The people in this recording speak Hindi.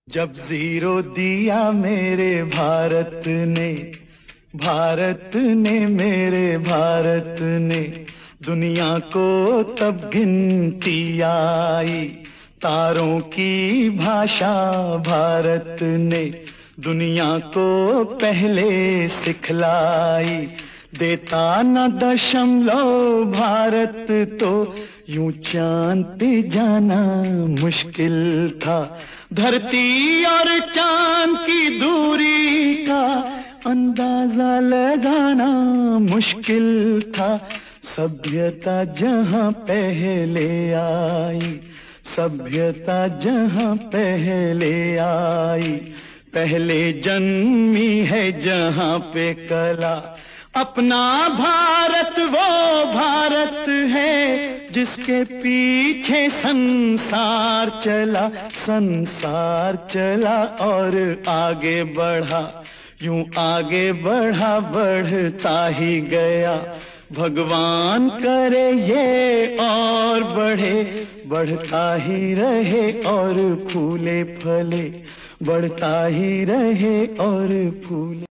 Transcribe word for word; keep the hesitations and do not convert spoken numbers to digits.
जब जीरो दिया मेरे भारत ने, भारत ने मेरे भारत ने, दुनिया को तब गिनती आई। तारों की भाषा भारत ने दुनिया को पहले सिखलाई। देता न दशमलव भारत तो यूं चांद पे जाना मुश्किल था। धरती और चांद की दूरी का अंदाजा लगाना मुश्किल था। सभ्यता जहां पहले आई, सभ्यता जहां पहले आई, पहले जन्मी है जहां पे कला। अपना भारत वो भारत है जिसके पीछे संसार चला, संसार चला और आगे बढ़ा, यूं आगे बढ़ा बढ़ता ही गया। भगवान करे ये और बढ़े, बढ़ता ही रहे और फूले फले, बढ़ता ही रहे और फूले।